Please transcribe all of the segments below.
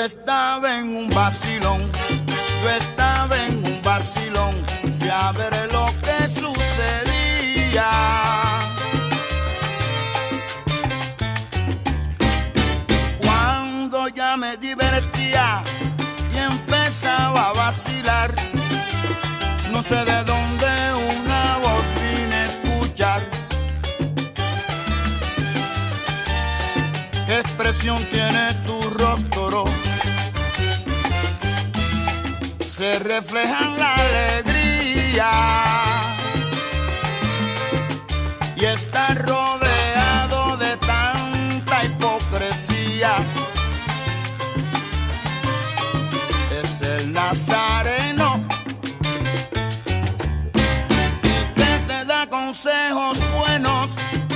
estaba en un vacilón, fui a ver lo que sucedía. Cuando ya me divertía y empezaba a vacilar, no sé de dónde una voz vine a escuchar. ¿Qué expresión tiene tu rostro? Se refleja en la alegría y está rodeado de tanta hipocresía. Es el Nazareno que te da consejos buenos.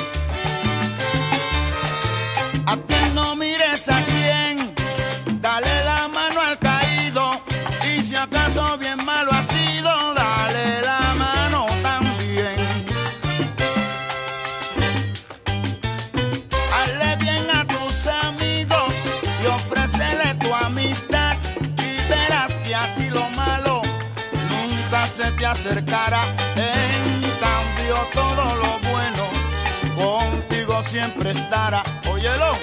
A ti no mires a quién, dale la mano al caído, y si acaso bien malo ha sido, dale la mano también. Hazle bien a tus amigos y ofrécele tu amistad, y verás que a ti lo malo nunca se te acercará. En cambio todo lo bueno contigo siempre estará. Óyelo.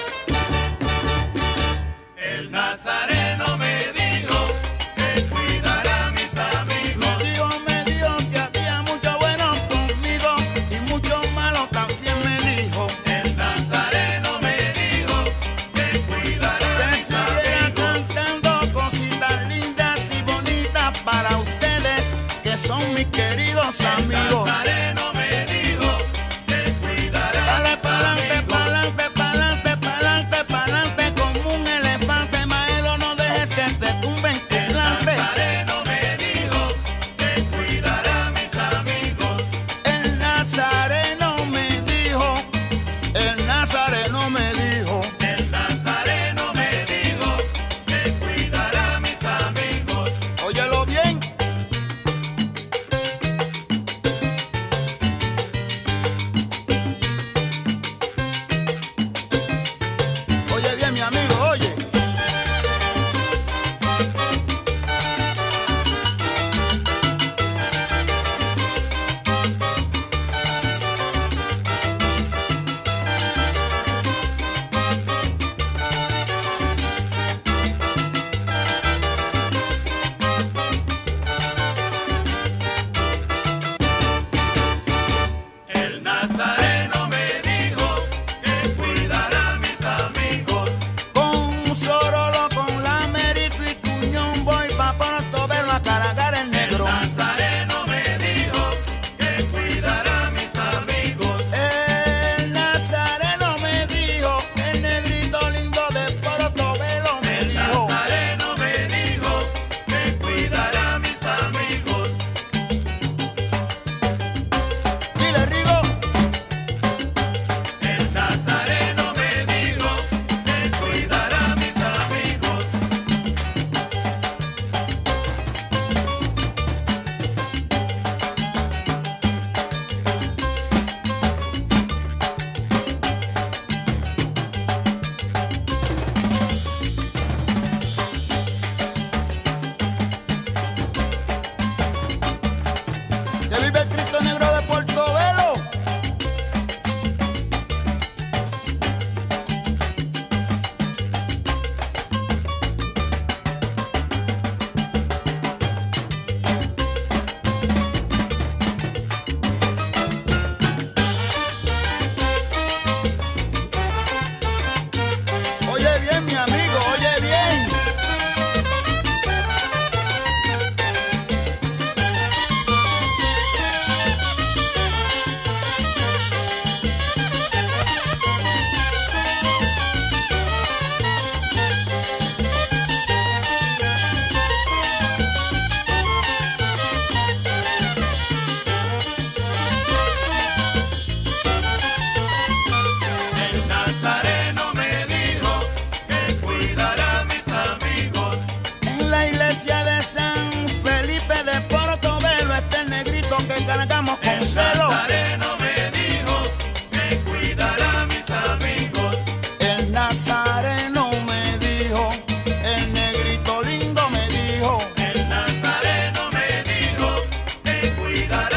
El Nazareno me dijo que cuidara a mis amigos. Me dijo que había muchos buenos conmigo y muchos malos también me dijo. El Nazareno me dijo que cuidara a mis amigos. Que siguiera cantando cositas lindas y bonitas para ustedes, que son mis queridos amigos. El Nazareno me dijo que cuidara. Dale pa'lante, pa'lante, pa'lante, pa'lante, pa'lante como un elefante, Maelo, no dejes que te tumben tu El plante. Nazareno me dijo que cuidara a mis amigos. El Nazareno me dijo, el Nazareno me dijo. El Nazareno me dijo que cuidara a mis amigos. Óyelo bien. Oye bien, mi amigo, oye. El Nazareno me dijo que cuidara a mis amigos. Con cuidará.